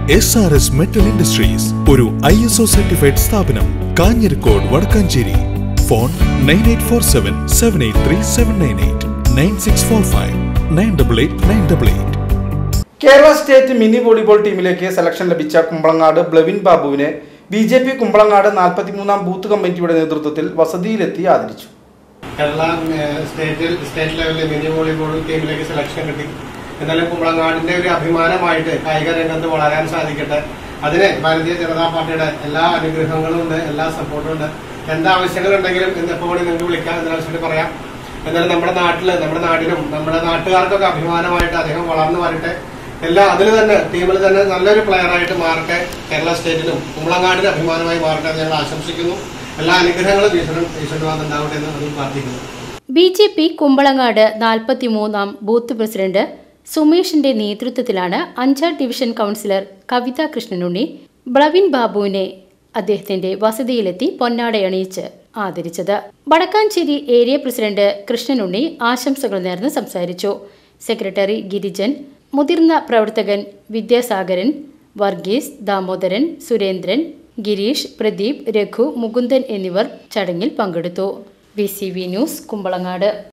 SRS Metal Industries, ഒരു ISO certified സ്ഥാപനം, Kanjirakode, Vadakkanchery. Phone 9847 783 798 9645 988 988. Kerala state mini volleyball ടീമിലേക്ക് സെലക്ഷൻ ലഭിച്ച കുമ്പളങ്ങാട് ബ്ലവിൻ ബാബുവിനെ BJP കുമ്പളങ്ങാട് 43ാം ബൂത്ത് കമ്മിറ്റിയുടെ നേതൃത്വത്തിൽ വസതിയിലെത്തി ആദരിച്ചു. കേരള സ്റ്റേറ്റ് ലെവലിൽ മിനി വോളിബോൾ ടീമിലേക്ക് സെലക്ഷൻ കിട്ടി. എന്നാലും കുമ്പളങ്ങാടിന്റെ ഒരു അഭിമാനമായിട്ട് കായിക രംഗത്ത് വളരാൻ സാധിക്കട്ടെ. അതിന് ഭാരതീയ ജനതാ പാർട്ടിയുടെ എല്ലാ അനുഗ്രഹങ്ങളും ഉണ്ട്, എല്ലാ സപ്പോർട്ടും ഉണ്ട്. എന്താവശ്യങ്ങളുണ്ടെങ്കിലും എപ്പോഴും നിങ്ങൾക്ക് വിളിക്കാം, എന്താവശ്യമായിട്ട് പറയാം. എന്നാലും നമ്മുടെ നാടിനും നമ്മുടെ നാട്ടുകാർക്കൊക്കെ അഭിമാനമായിട്ട് അദ്ദേഹം വളർന്നു വരട്ടെ. അതിൽ തന്നെ ടീമിൽ തന്നെ നല്ലൊരു പ്ലെയറായിട്ട് മാറട്ടെ. കേരള സ്റ്റേറ്റിനും കുമ്പളങ്ങാടിന് അഭിമാനമായി മാറട്ടെ എന്ന് ഞങ്ങൾ ആശംസിക്കുന്നു. എല്ലാ അനുഗ്രഹങ്ങളും ഈശ്വരൻ ഉണ്ടാവട്ടെ എന്ന് അതും പ്രാർത്ഥിക്കുന്നു. BJP കുമ്പളങ്ങാട് 43ാം ബൂത്ത് പ്രസിഡന്റ് സുമേഷിന്റെ നേതൃത്വത്തിലാണ് 5ാം ഡിവിഷൻ കൗൺസിലർ കവിത കൃഷ്ണനുണ്ണി ബ്ലവിൻ ബാബുവിനെ അദ്ദേഹത്തിന്റെ വസതിയിലെത്തി പൊന്നാടയണിയിച്ച് ആദരിച്ചത്. വടക്കാഞ്ചേരി ഏരിയ പ്രസിഡന്റ് കൃഷ്ണനുണ്ണി ആശംസകൾ നേർന്ന് സംസാരിച്ചു. സെക്രട്ടറി ഗിരിജൻ, മുതിർന്ന പ്രവർത്തകൻ വിദ്യാസാഗരൻ, വർഗീസ്, ദാമോദരൻ, സുരേന്ദ്രൻ, ഗിരീഷ്, പ്രദീപ്, രഘു, മുകുന്ദൻ എന്നിവർ ചടങ്ങിൽ പങ്കെടുത്തു. VCV news, Kumbalangad.